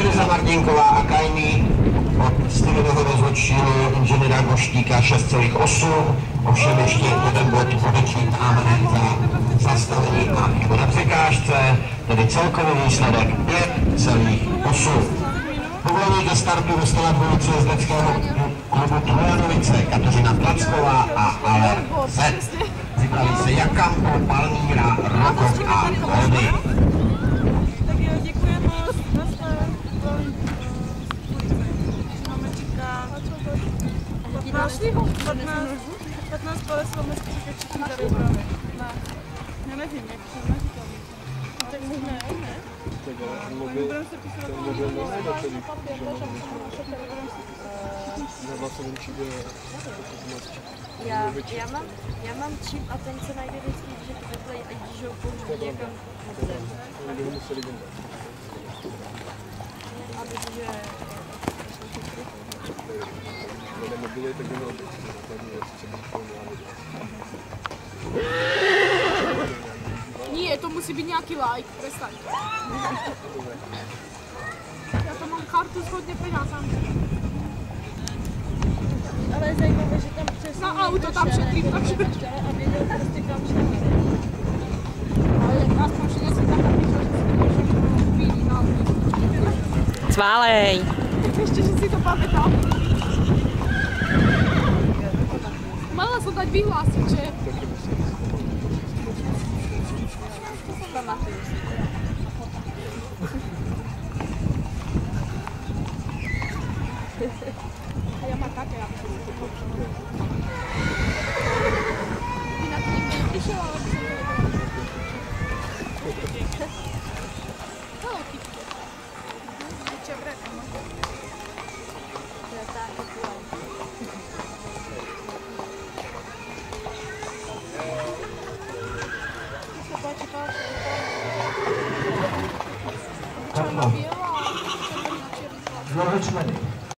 Tereza Martinková a Kajný od stylového rozhodčího inženýra Goštíka 6,8. Ovšem ještě jeden bod odečítáme za zastavení a chybu na překážce, tedy celkový výsledek 5,8. Povolení ke startu dostala dvojice jezdeckého klubu Trojanovice, Kateřina Placková a Aler Z. Připraví se Jakampo, Palmíra, Rokok a Holdy. Tak jo, děkuji moc. Máme čeká 15 pole máme skutečně všichni tady právě. Já nevím, jak se neříkám. Tak možná jo, ne? Budeme se písat na mobil nejde celý, že na hlasovém číbe já mám čip a ten se najde vždycky, že to vyplay a když ho použiju někam na zem. Aby ho museli vyndat. A protože... Na mobily, tak by mělo být základní věc, třeba Nie, to musí být nějaký like, prestaň. Já to mám kartu s hodně penězám. Ale je zajímavé, že tam přesně na auto tam šetrím, takže... A věděl prostě kam šel. Ale aspoň, že si tam napíšel, že si to chvíli na auto. Sválej! Ještě, že si to pamätal. Mala som dať vyhlásiť, že... Pamatuju si. A ja mám také, aby som si to Ty na to nikdy neprišiel, ale by som to Hello, Kitty. Čo vreka, no? Ja tak, Ano. Zložečmeny.